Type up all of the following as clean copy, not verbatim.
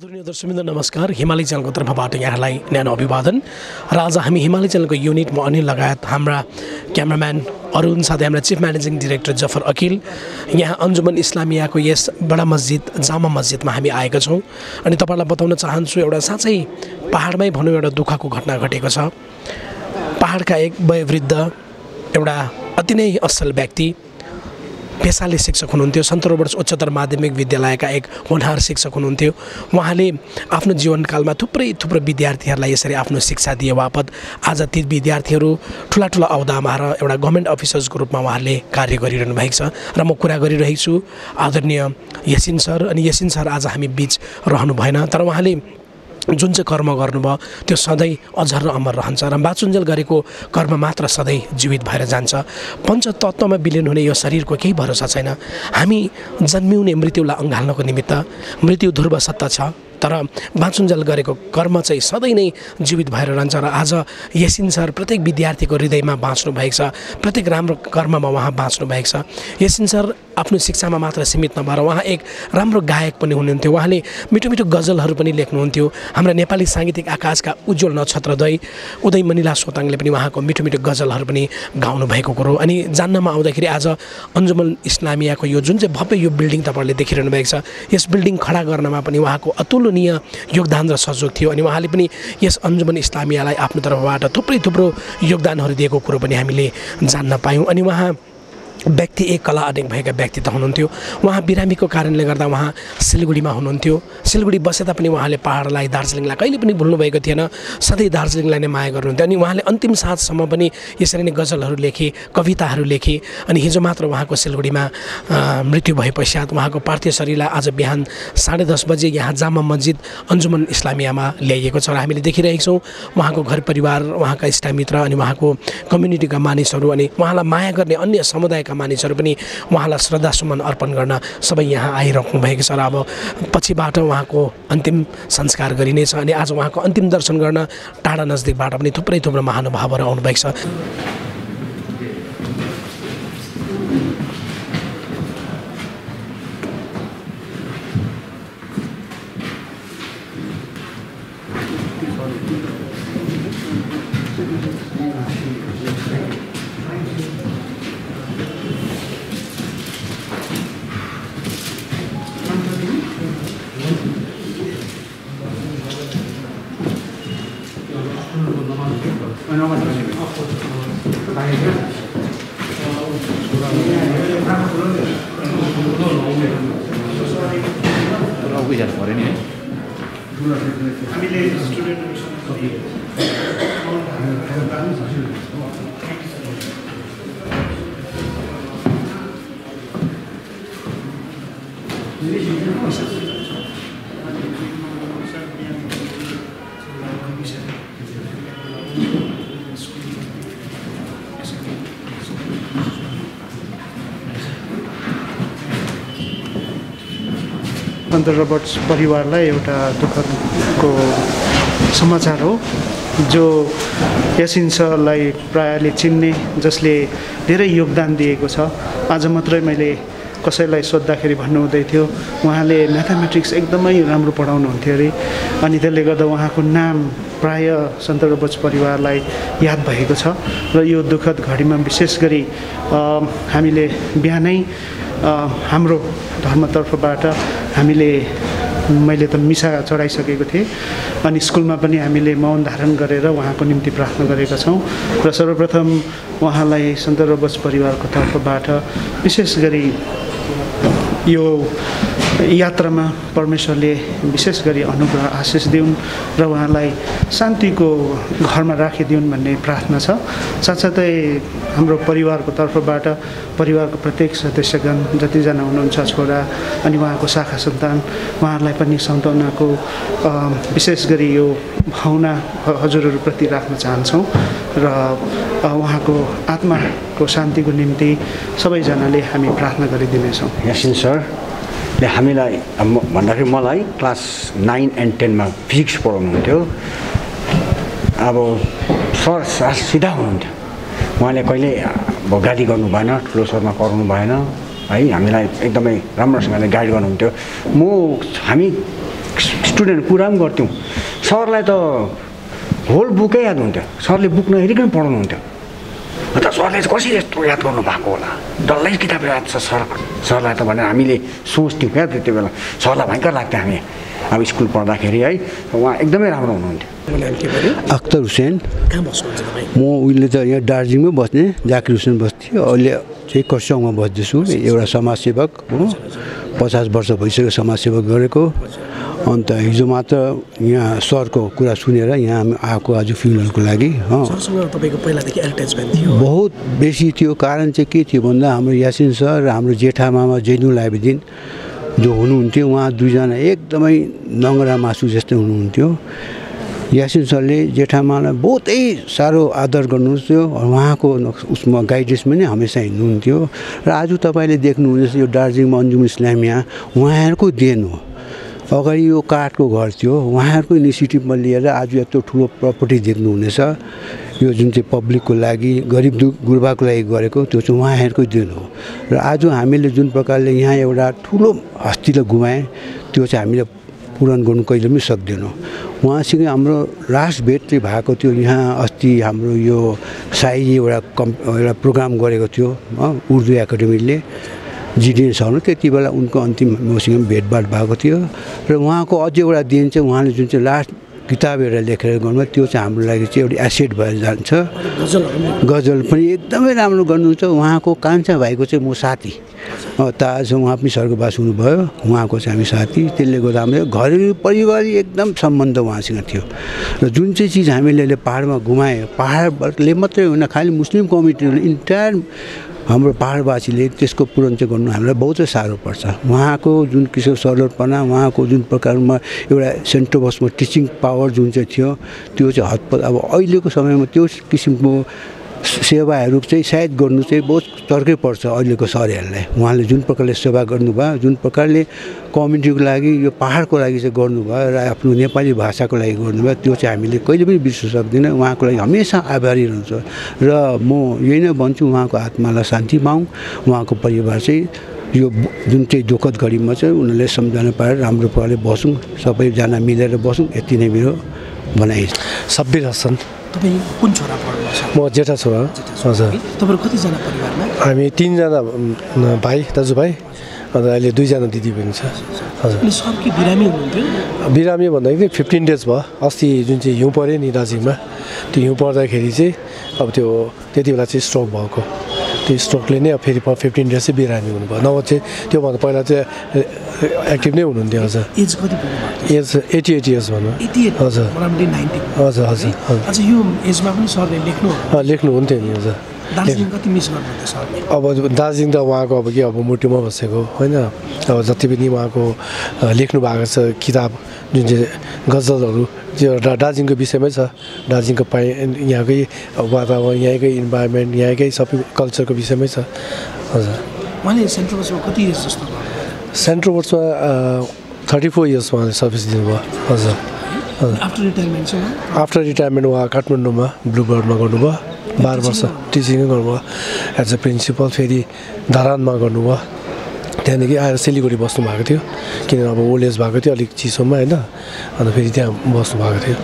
आदरणीय दर्शकवृन्द नमस्कार। हिमाली च्यानलको तर्फबाट यहाँलाई न्यानो अभिवादन। र आज हामी हिमाली च्यानलको युनिट म अनिल लगायत हाम्रा क्यामेराम्यान अरुण साथै हाम्रा chief managing director Zafar Akil यहाँ अन्जुमन इस्लामियाको यस बडा मस्जिद जामा मस्जिदमा हामी आएका छौँ। अनि तपाईहरुलाई बताउन चाहन्छु एउटा साँच्चै पहाडमै भनौँ एउटा दुःखको घटना घटेको छ। पहाडका एक वयोवृद्ध एउटा अति नै असल व्यक्ति पेसाले शिक्षक हुनुहुन्थ्यो। सन्त रोबर्ट्स उच्चतर माध्यमिक विद्यालयका एक होनहार शिक्षक हुनुहुन्थ्यो। उहाँले आफ्नो जीवनकालमा थुप्रै विद्यार्थीहरूलाई यसरी आफ्नो शिक्षा दिए बापत आज ती विद्यार्थीहरू ठुला अवधामा र एउटा गभर्नमेन्ट अफिसर्सको रूपमा उहाँहरूले कार्य गरिरहनु भएको छ। र म कुरा गरिरहेको छु आदरणीय यसिन सर। अनि यसिन सर आज हामी बीच रहनु भएन, तर उहाँले जुन चाहिँ कर्म गर्नुभयो त्यो सधैँ अझर र अमर रहन्छ र बाचुन्जेल गरेको कर्म मात्र सधैँ जीवित भएर जान्छ। पञ्चतत्त्वमा विलिन हुने यो शरीरको केही भरोसा छैन। हामी जन्मिउने मृत्युलाई अँगाल्नको निमित्त मृत्यु ध्रुव सत्य छ, तर बाचुन्जेल गरेको कर्म चाहिँ सधैँ नै जीवित भएर रहन्छ। र आज यसिन सर प्रत्येक विद्यार्थीको हृदयमा बाँच्नु भएको छ, प्रत्येक राम्रो कर्ममा उहाँ बाँच्नु भएको छ। यसिन सर आफ्नो शिक्षामा मात्र सीमित नभएर उहाँ एक राम्रो गायक पनि हुनुहुन्थ्यो। उहाँले मिठो गजलहरू पनि लेख्नुहुन्थ्यो। हाम्रा नेपाली साङ्गीतिक आकाशका उज्जवल नक्षत्रद्वय उदय मनिला सोताङले पनि उहाँको मिठो गजलहरू पनि गाउनु भएको कुरो। अनि जान्नमा आउँदाखेरि आज अन्जुमन इस्लामियाको यो जुन चाहिँ भव्य यो बिल्डिङ तपाईँहरूले देखिरहनु भएको छ, यस बिल्डिङ खडा गर्नमा पनि उहाँको अतुलनीय योगदान र सहयोग थियो। अनि उहाँले पनि यस अन्जुमन इस्लामियालाई आफ्नो तर्फबाट थुप्रो योगदानहरू दिएको कुरो पनि हामीले जान्न पायौँ। अनि उहाँ व्यक्ति एक कला अनेक भएका व्यक्ति त हुनुहुन्थ्यो। उहाँ बिरामीको कारणले गर्दा उहाँ सिलगढीमा हुनुहुन्थ्यो। सिलगढी बसे तापनि उहाँले पहाडलाई दार्जिलिङलाई कहिले पनि भुल्नुभएको थिएन, सधैँ दार्जिलिङलाई नै माया गर्नुहुन्थ्यो। अनि उहाँले अन्तिम साँझसम्म पनि यसरी नै गजलहरू लेखे, कविताहरू लेखे। अनि हिजो मात्र उहाँको सिलगढीमा मृत्यु भए पश्चात उहाँको पार्थिव शरीरलाई आज बिहान 10:30 बजे यहाँ जामा मस्जिद अन्जुमन इस्लामियामा ल्याइएको छ। र हामीले देखिरहेका छौँ उहाँको घर परिवार, उहाँका इष्टमित्र अनि उहाँको कम्युनिटीका मानिसहरू अनि उहाँलाई माया गर्ने अन्य समुदायका मानिसहरू पनि उहाँलाई श्रद्धासुमन अर्पण गर्न सबै यहाँ आइराख्नु भएको छ। र अब पछिबाट उहाँको अन्तिम संस्कार गरिनेछ। अनि आज उहाँको अन्तिम दर्शन गर्न टाढा नजदिकबाट पनि थुप्रै महानुभावहरू आउनुभएको छ। सन्त रोबर्ट्स परिवारलाई एउटा दुःखको समाचार हो, जो यसिन सरलाई प्रायःले चिन्ने, जसले धेरै योगदान दिएको छ। आज मात्रै मैले कसैलाई सोद्धाखेरि भन्नुहुँदै थियो उहाँले म्याथमेटिक्स एकदमै राम्रो पढाउनुहुन्थ्यो अरे। अनि त्यसले गर्दा उहाँको नाम प्रायः सन्त रोबर्ट्स परिवारलाई याद भएको छ। र यो दुःखद घडीमा विशेष गरी हामीले बिहानै हाम्रो धर्मतर्फबाट मैले त मिसा चढाइसकेको थिएँ। अनि स्कुलमा पनि हामीले मौन धारण गरेर उहाँको निम्ति प्रार्थना गरेका छौँ। र सर्वप्रथम उहाँलाई सन्त रोबर्ट्स परिवारको तर्फबाट विशेष गरी यो यात्रामा परमेश्वरले विशेष गरी अनुग्रह आशिष दिउन् र उहाँलाई शान्तिको घरमा राखिदिउन् भन्ने प्रार्थना छ। साथसाथै हाम्रो परिवारको तर्फबाट परिवारको प्रत्येक सदस्यगण जतिजना हुनुहुन्छ छोरा अनि उहाँको शाखा सन्तान, उहाँहरूलाई पनि सान्त्वनाको विशेष गरी यो भावना हजुरहरूप्रति राख्न चाहन्छौँ। र उहाँको आत्माको शान्तिको निम्ति सबैजनाले हामी प्रार्थना गरिदिनेछौँ। यसिन सरले हामीलाई भन्दाखेरि मलाई क्लास 9 and 10 मा फिजिक्स पढाउनुहुन्थ्यो। अब सर सिधा हुनुहुन्थ्यो, उहाँले कहिले गाली गर्नु भएन, ठुलो स्वरमा कराउनु भएन है, हामीलाई एकदमै राम्रोसँगले गाइड गर्नुहुन्थ्यो। हामी स्टुडेन्ट कुरा पनि गर्थ्यौँ सरलाई त होल बुकै याद हुन्थ्यो सरले बुक नहेरिकन पढाउनुहुन्थ्यो अन्त सरले चाहिँ कसरी यस्तो याद गर्नु भएको होला डल्लै किताब याद छ सरलाई त भनेर हामीले सोच्थ्यौँ क्या त्यति बेला सरलाई भयङ्कर लाग्थ्यो हामी अब स्कुल पढ्दाखेरि है उहाँ एकदमै राम्रो हुनुहुन्थ्यो अख्तर हुसेन म उहिले त यहाँ दार्जिलिङमै बस्ने जाकिर हुसेन बस्थेँ अहिले चाहिँ खरसाङमा बस्दैछु एउटा समाजसेवक हो 50 वर्ष भइसक्यो समाजसेवा गरेको अन्त हिजो मात्र यहाँ सरको कुरा सुनेर यहाँ आएको आज फ्युनरलको लागि बहुत बेसी थियो कारण चाहिँ के थियो भन्दा हाम्रो यासिन सर र हाम्रो जेठा मामा जैनुल आबिदिन जो हुनुहुन्थ्यो उहाँ दुईजना एकदमै नङ्गरा मासु जस्तै हुनुहुन्थ्यो यासिन सरले जेठामालाई बहुतै साह्रो आदर गर्नुहुन्थ्यो उहाँको उसमा गाइडेन्समा नै हमेसा हिँड्नुहुन्थ्यो र आज तपाईँले देख्नुहुनेछ यो दार्जिलिङमा अन्जुम इस्लामिया उहाँहरूको देन हो अगाडि यो काठको घर थियो उहाँहरूको इनिसिएटिभमा लिएर आज यत्रो ठुलो प्रपर्टी देख्नुहुनेछ यो जुन चाहिँ पब्लिकको लागि गरिब गुर्बाको लागि गरेको त्यो चाहिँ उहाँहरूको देन हो र आज हामीले जुन प्रकारले यहाँ एउटा ठुलो हस्तीलाई गुमाएँ त्यो चाहिँ हामीले पूरण गर्नु कहिले पनि सक्दैनौँ उहाँसँग हाम्रो लास्ट भेट चाहिँ भएको थियो यहाँ अस्ति हाम्रो यो साई एउटा प्रोग्राम गरेको थियो उर्दू एकाडेमीले जिडिएन सरले त्यति बेला उनको अन्तिम मसँग भेटभाट भएको थियो र उहाँको अझै एउटा दिन चाहिँ उहाँले जुन चाहिँ लास्ट किताब एउटा लेखेर गर्नुभयो त्यो चाहिँ हाम्रो लागि चाहिँ एउटा एसेट भएर जान्छ गजल पनि एकदमै राम्रो गर्नुहुन्छ उहाँको कान्छा भाइको चाहिँ म साथी ताज उहाँ पनि स्वर्गवास हुनुभयो उहाँको चाहिँ हामी साथी त्यसले गर्दा हाम्रो घरेलु परिवार एकदम सम्बन्ध उहाँसँग थियो र जुन चाहिँ चिज हामीले अहिले पाहाडमा घुमायो पाहाडले मात्रै होइन खालि मुस्लिम कम्युनिटीले इन्टायर हाम्रो पाहाडवासीले त्यसको पूरण चाहिँ गर्नु हामीलाई बहुतै साह्रो पर्छ उहाँको जुन किसिमको सरलपना उहाँको जुन प्रकारमा एउटा सेन्टर बसमा टिचिङ पावर जुन चाहिँ थियो त्यो चाहिँ हदपद अब अहिलेको समयमा त्यो किसिमको सेवाहरू चाहिँ सायद गर्नु चाहिँ बहुत तर्कै पर्छ अहिलेको सरहरूलाई उहाँले जुन प्रकारले सेवा गर्नुभयो जुन प्रकारले कम्युनिटीको लागि यो पाहाडको लागि चाहिँ गर्नुभयो र आफ्नो नेपाली भाषाको लागि गर्नुभयो त्यो चाहिँ हामीले कहिले पनि बिर्स्न सक्दैन उहाँको लागि हमेसा आभारी रहन्छ र म यही नै भन्छु उहाँको आत्मालाई शान्ति पाऊँ उहाँको परिवार चाहिँ यो जुन चाहिँ दुःखद घडीमा चाहिँ उनीहरूले सम्झना पाएर राम्रो प्रकारले बसौँ सबैजना मिलेर बसौँ यति नै मेरो भनाइ सब्बिर हसन तपाईँ कुन छोरा पढ्नुहुन्छ म जेठा छोरा हजुर तपाईँहरू कतिजना परिवारमा हामी 3 जना भाइ दाजुभाइ अन्त अहिले 2 जना दिदी पनि छ हजुर अनि सर के बिरामी हुनुहुन्थ्यो बिरामी भन्दाखेरि 15 डेज भयो अस्ति जुन चाहिँ हिउँ पऱ्यो नि दार्जिलिङमा त्यो हिउँ पर्दाखेरि चाहिँ अब त्यो त्यति बेला चाहिँ स्ट्रोक भएको त्यो स्ट्रोकले नै अब फेरि 15 डेज चाहिँ बिरामी हुनुभयो नभए चाहिँ त्योभन्दा पहिला चाहिँ एक्टिभ नै हुनुहुन्थ्यो हजुर एज कति पुग्नुभयो एज 88 इयर्स भन्नु 88 हजुर मोटामोटी 90 हजुर हजुर अच्छा यो एजमा पनि सरले लेख्नुहुन्थ्यो नि हजुर दार्जिलिङ कति मिस गर्नुहुन्थ्यो सरले अब दार्जिलिङ त उहाँको अब के अब मुटुमा बसेको होइन अब जति पनि उहाँको लेख्नु भएको छ किताब जुन चाहिँ गजलहरू त्यो दार्जिलिङको विषयमै छ दार्जिलिङको यहाँकै वातावरण यहीँकै इन्भाइरोमेन्ट यहीँकै सबै कल्चरको विषयमै छ हजुर उहाँले सेन्ट्रल बसमा कति इयर्स जस्तो सेन्ट्रल बसमा 34 इयर्स उहाँले सर्भिस दिनुभयो हजुर आफ्टर रिटायरमेन्ट उहाँ काठमाडौँमा ब्लु बर्डमा गर्नुभयो 12 वर्ष टिचिङै गर्नुभयो एज अ प्रिन्सिपल फेरि धरानमा गर्नुभयो त्यहाँदेखि आएर सिलगढी बस्नु भएको थियो किनभने अब ओल्ड एज भएको थियो अलिक चिसोमा होइन अन्त फेरि त्यहाँ बस्नु भएको थियो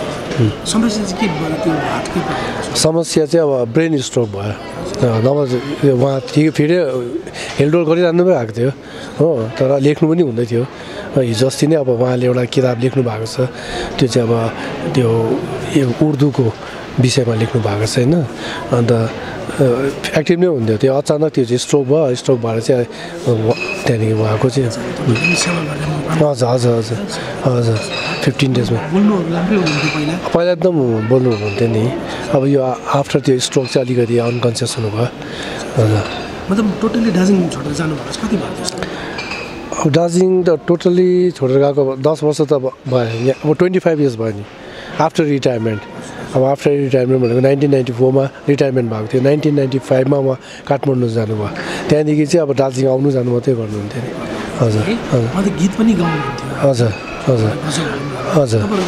समस्या चाहिँ अब ब्रेन स्ट्रोक भयो नभए उहाँ ठिक फेरि हेलडोल गरिरहनु भएको थियो हो तर लेख्नु पनि हुँदै थियो हिजो अस्ति नै अब उहाँले एउटा किताब लेख्नु भएको छ त्यो चाहिँ अब त्यो उर्दूको विषयमा लेख्नु भएको छ होइन अन्त एक्टिभ नै हुन्थ्यो त्यो अचानक त्यो चाहिँ स्ट्रोक भयो स्ट्रोक भएर चाहिँ त्यहाँदेखि उहाँको चाहिँ हजुर हजुर हजुर हजुर 15 डेजमा पहिला एकदम बोल्नु हुनुहुन्थ्यो नि अब यो आफ्टर त्यो स्ट्रोक चाहिँ अलिकति अनकन्सियस हुनुभयो हजुर मतलब टोटली दार्जिलिङ छोडेर जानुभएको छ कति भयो अब दार्जिलिङ त टोटली छोडेर गएको 10 वर्ष त भयो अब 25 इयर्स भयो नि आफ्टर रिटायरमेन्ट अब आफ्टर रिटायरमेन्ट भनेको 1994 मा रिटायरमेन्ट भएको थियो 1995 मा उहाँ काठमाडौँ जानुभयो त्यहाँदेखि चाहिँ अब दार्जिलिङ आउनु जानु मात्रै गर्नुहुन्थ्यो नि हजुर गीत पनि गाउनुहुन्थ्यो हजुर हजुर हजुर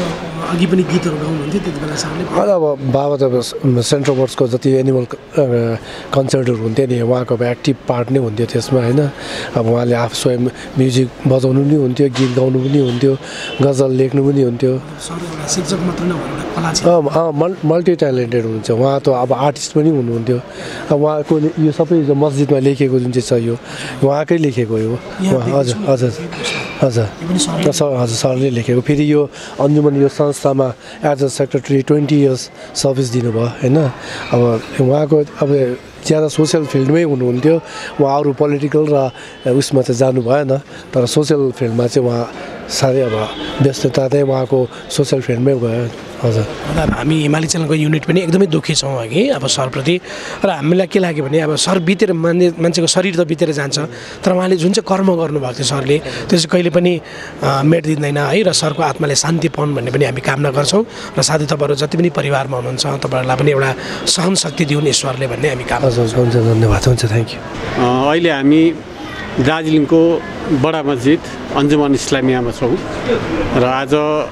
अघि पनि गीतहरू गाउनुहुन्थ्यो त्यति बेला सरले? अब बाबा त सेन्ट रोबर्ट्सको जति एनिमल कन्सर्टहरू हुन्थ्यो नि उहाँको अब एक्टिभ पार्ट नै हुन्थ्यो त्यसमा होइन। अब उहाँले आफू स्वयं म्युजिक बजाउनु पनि हुन्थ्यो, गीत गाउनु पनि हुन्थ्यो, गजल लेख्नु पनि हुन्थ्यो। शिक्षक मात्र नभएर मल्टी ट्यालेन्टेड हुनुहुन्छ उहाँ त। अब आर्टिस्ट पनि हुनुहुन्थ्यो। अब उहाँको यो सबै जो मस्जिदमा लेखेको जुन चाहिँ छ यो उहाँकै लेखेको हो। हजुर हजुर हजुर हजुर सरले लेखेको। फेरि यो अन्जुमन यो संस्थामा as a secretary 20 years service दिनुभयो होइन। अब उहाँको अब ज्यादा सोसियल फिल्डमै हुनुहुन्थ्यो उहाँ, अरू पोलिटिकल र उसमा चाहिँ जानु भएन। तर सोसियल फिल्डमा चाहिँ उहाँ साह्रै अब व्यस्तता चाहिँ उहाँको सोसियल फिल्डमै गयो। हजुर अब हामी हिमाली च्यानलको युनिट पनि एकदमै दुःखी छौँ अघि अब सरप्रति। र हामीलाई के लाग्यो भने अब सर बितेर मान्छेको शरीर त बितेर जान्छ, तर उहाँले जुन चाहिँ कर्म गर्नुभएको थियो सरले त्यो चाहिँ कहिले पनि मेटिँदैन है। र सरको आत्माले शान्ति पाउन् भन्ने पनि हामी कामना गर्छौँ। र साथै तपाईँहरू जति पनि परिवारमा हुनुहुन्छ तपाईँहरूलाई पनि एउटा सहन शक्ति दिउन् ईश्वरले भन्ने हामी कामना गर्छौँ। हुन्छ धन्यवाद। हुन्छ थ्याङ्क यू। अहिले हामी दार्जिलिङको बडा मस्जिद अन्जुमन इस्लामियामा छौँ र आज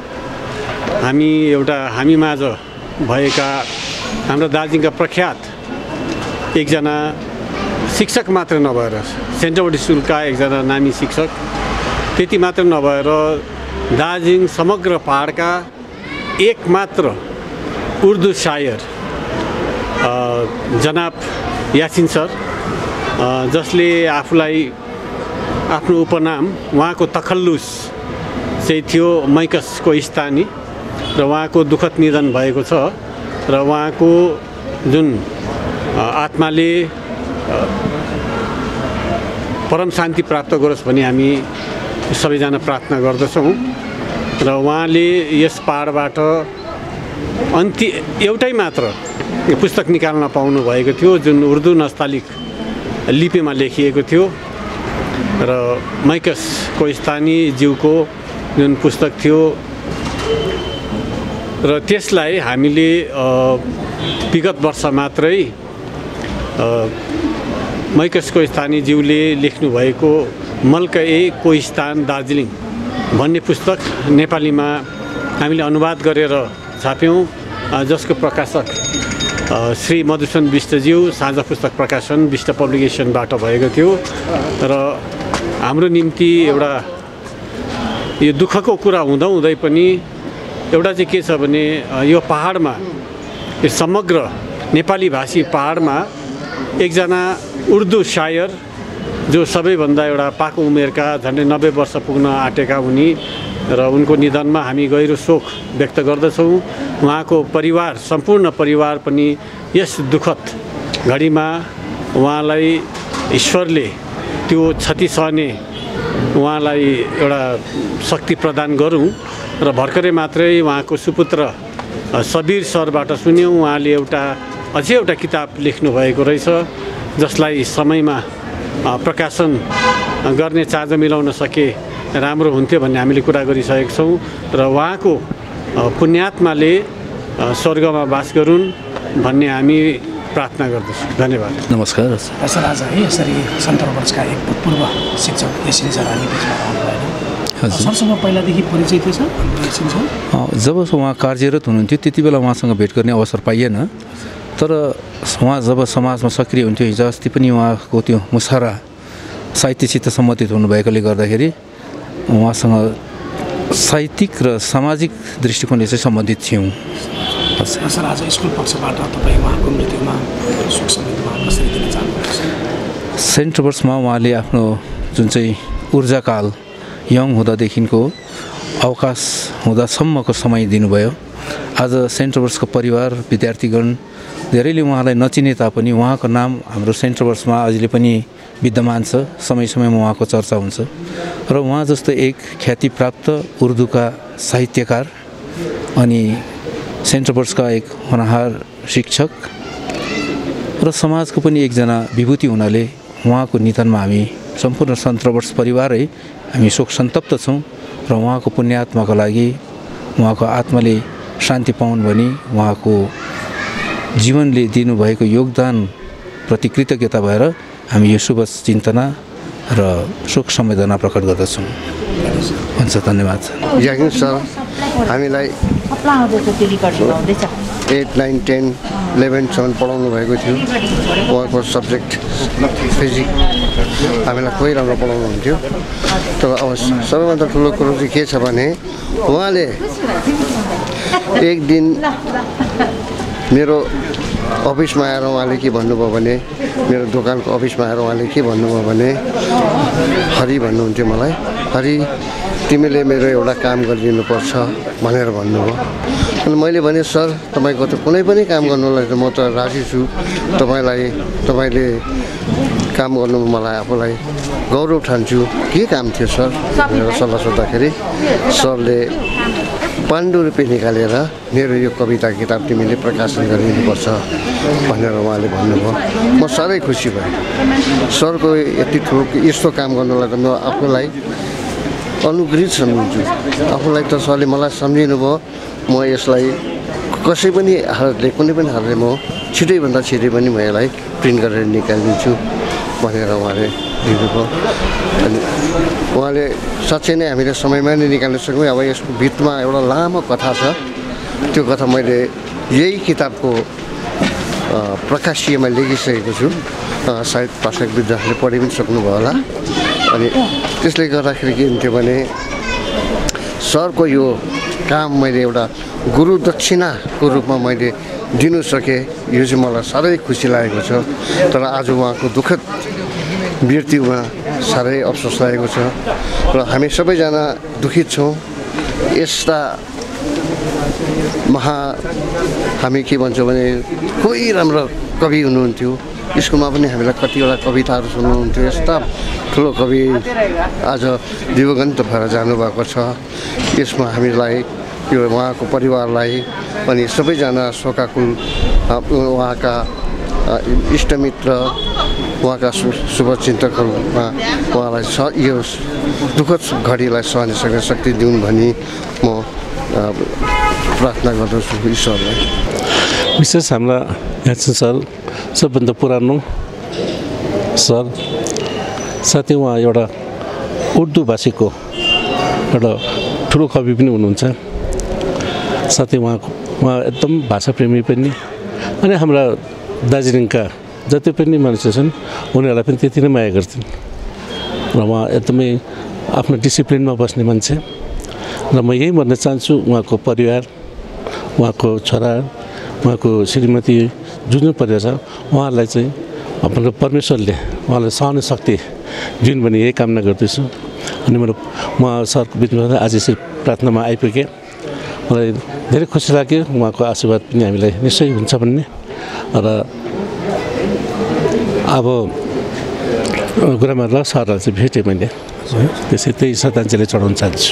हामीमाझ भएका हाम्रो दार्जिलिङका प्रख्यात एकजना शिक्षक मात्र नभएर सेन्ट रोबर्ट स्कुलका एकजना नामी शिक्षक त्यति मात्र नभएर दार्जिलिङ समग्र पहाडका एकमात्र उर्दू शायर जनाब यासिन सर, जसले आफूलाई आफ्नो उपनाम उहाँको तखल्लुस चाहिँ थियो मैकसको स्थानी र उहाँको दुःखद निधन भएको छ। र उहाँको जुन आत्माले परम शान्ति प्राप्त गरोस् भनी हामी सबैजना प्रार्थना गर्दछौँ। र उहाँले यस पहाडबाट एउटै मात्र पुस्तक निकाल्न पाउनु भएको थियो जुन उर्दू नस्तालिक लिपिमा लेखिएको थियो र मैकसको स्थानीय जीवको जुन पुस्तक थियो र त्यसलाई हामीले विगत वर्ष मात्रै मैकसको स्थानीय जीवले लेख्नुभएको मल्क ए कोहिस्तान दार्जिलिङ भन्ने पुस्तक नेपालीमा हामीले अनुवाद गरेर छाप्यौँ, जसको प्रकाशक श्री मधुसूदन विष्टज्यू साझा पुस्तक प्रकाशन विष्ट पब्लिकेसनबाट भएको थियो। र हाम्रो निम्ति एउटा यो दुःखको कुरा हुँदाहुँदै पनि एउटा चाहिँ के छ भने यो पहाडमा यो समग्र नेपाली भाषी पहाडमा एकजना उर्दू शायर जो सबैभन्दा एउटा पाको उमेरका झन्डै 90 वर्ष पुग्न आँटेका हुन् र उनको निधनमा हामी गहिरो शोक व्यक्त गर्दछौँ। उहाँको परिवार सम्पूर्ण परिवार पनि यस दुःखद घडीमा उहाँलाई ईश्वरले त्यो क्षति सहने उहाँलाई एउटा शक्ति प्रदान गरौँ। र भर्खरै मात्रै उहाँको सुपुत्र सबीर सरबाट सुन्यौँ उहाँले अझै एउटा किताब लेख्नुभएको रहेछ जसलाई समयमा प्रकाशन गर्ने चाँजो मिलाउन सके राम्रो हुन्थ्यो भन्ने हामीले कुरा गरिसकेका छौँ। र उहाँको पुण्यात्माले स्वर्गमा बास गरून् भन्ने हामी प्रार्थना गर्दछौँ। धन्यवाद। नमस्कार। सर आज है यसरी सन्त रोबर्ट्सका एक भूतपूर्व शिक्षक यासिन सर हामी बिचमा आउनुभएन। सरसँग पहिलादेखि परिचय थियो सर यासिन सर? जब उहाँ कार्यरत हुनुहुन्थ्यो त्यति बेला उहाँसँग भेट गर्ने अवसर पाइएन। तर उहाँ जब समाजमा सक्रिय हुन्थ्यो हिजो अस्ति पनि उहाँको त्यो मुसारा साहित्यसित सम्बन्धित हुनुभएकोले गर्दाखेरि उहाँसँग साहित्यिक र सामाजिक दृष्टिकोणले चाहिँ सम्बन्धित थियौँ। सर आज स्कुल पक्षबाट तपाईँ उहाँको मृत्युमा शोक समेतमा कसरी दिन चाहनुहुन्छ? सेन्ट रोबर्ट्समा उहाँले आफ्नो जुन चाहिँ ऊर्जाकाल यङ हुँदादेखिको अवकाश हुँदासम्मको समय दिनुभयो। आज सेन्ट रोबर्ट्सको परिवार विद्यार्थीगण धेरैले उहाँलाई नचिने तापनि उहाँको नाम हाम्रो सेन्ट रोबर्ट्समा अहिले पनि विद्यमान छ। समय समयमा उहाँको चर्चा हुन्छ र उहाँ जस्तो एक ख्यातिप्राप्त उर्दूका साहित्यकार अनि सेन्ट रोबर्ट्सका एक होनहार शिक्षक र समाजको पनि एकजना विभूति हुनाले उहाँको निधनमा हामी सम्पूर्ण सन्त रोबर्ट्स परिवारै हामी शोक सन्तप्त छौँ र उहाँको पुण्यात्माको लागि उहाँको आत्माले शान्ति पाउन् भनी उहाँको जीवनले दिनुभएको योगदानप्रति कृतज्ञता भएर हामी यो शुभ चिन्तना र शोक संवेदना प्रकट गर्दछौँ। हुन्छ, धन्यवाद। यासिन सर हामीलाई खप्ला आउँदैछ त्यो रेकर्डिङ आउँदैछ 8, 9, 10, 11सम्म पढाउनु भएको थियो उहाँको सब्जेक्ट फिजिक्स हामीलाई कोही राम्रो पढाउनुहुन्थ्यो तर अब सबैभन्दा ठुलो कुरो चाहिँ के छ भने उहाँले एक दिन मेरो अफिसमा आएर उहाँले के भन्नुभयो भने मेरो दोकानको अफिसमा आएर उहाँले के भन्नुभयो भने हरि भन्नुहुन्थ्यो मलाई हरि तिमीले मेरो एउटा काम गरिदिनुपर्छ भनेर भन्नुभयो अनि मैले भने सर तपाईँको त कुनै पनि काम गर्नुलाई त म त राजी छु तपाईँले काम गर्नुमा मलाई आफूलाई गौरव ठान्छु के काम थियो सर भनेर सल्लाह सोद्धाखेरि सरले 500 रुपियाँ निकालेर मेरो यो कविता किताब तिमीले प्रकाशन गरिदिनुपर्छ भनेर उहाँले भन्नुभयो म साह्रै खुसी भएँ सरको यति ठुलो यस्तो काम गर्नुलाई त म आफूलाई अनुग्रहित सम्झन्छु आफूलाई त सरले मलाई सम्झिनु भयो म यसलाई कसै पनि हालतले कुनै पनि हालतले म छिटैभन्दा छिटै पनि म यसलाई प्रिन्ट गरेर निकालिदिन्छु भनेर उहाँले दिनुभयो अनि उहाँले साँच्चै नै हामीले समयमा नै निकाल्न सक्यौँ अब यसको भित्रमा एउटा लामो कथा छ त्यो कथा मैले यही किताबको प्रकाशीयमा लेखिसकेको छु सायद पाठक विद्यार्थीले पढि पनि सक्नुभयो होला अनि त्यसले गर्दाखेरि के हुन्थ्यो भने सरको यो काम मैले एउटा गुरु दक्षिणाको रूपमा मैले दिनु सकेँ यो चाहिँ मलाई साह्रै खुसी लागेको छ तर आज उहाँको दुःखद मृत्युमा साह्रै अफसोस लागेको छ र हामी सबैजना दुखित छौँ यस्ता हामी के भन्छौँ भने कोही राम्रो कवि हुनुहुन्थ्यो स्कुलमा पनि हामीलाई कतिवटा कविताहरू सुन्नुहुन्थ्यो यस्ता ठुलो कवि आज दिवगन्त भएर जानुभएको छ यसमा हामीलाई यो उहाँको परिवारलाई अनि सबैजना शोकाकुल उहाँका इष्टमित्र उहाँका शुभचिन्तकहरूमा उहाँलाई यो दुःखद घडीलाई सहन सक्ने शक्ति दिउन् भनी म प्रार्थना गर्दछु ईश्वरलाई विशेष हाम्रा यासिन सर सबभन्दा पुरानो सर साथै उहाँ एउटा उर्दू भाषीको एउटा ठुलो कवि पनि हुनुहुन्छ साथै उहाँ एकदम भाषाप्रेमी पनि अनि हाम्रा दार्जिलिङका जति पनि मान्छे छन् उनीहरूलाई पनि त्यति नै माया गर्छन् र उहाँ एकदमै आफ्नो डिसिप्लिनमा बस्ने मान्छे र म यही भन्न चाहन्छु उहाँको परिवार उहाँको छोरा उहाँको श्रीमती जुन परिवार छ उहाँहरूलाई चाहिँ हाम्रो परमेश्वरले उहाँलाई सहने शक्ति दिउन् भन्ने यही कामना गर्दैछु अनि म सरको बिचमा आज यसरी प्रार्थनामा आइपुगेँ मलाई धेरै खुसी लाग्यो उहाँको आशीर्वाद पनि हामीलाई निश्चय हुन्छ भन्ने र अब गुरुआमा र सरलाई चाहिँ भेटेँ मैले त्यसै त्यही श्रद्धाञ्जली चढाउन चाहन्छु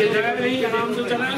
जगह पे नहीं आराम से चला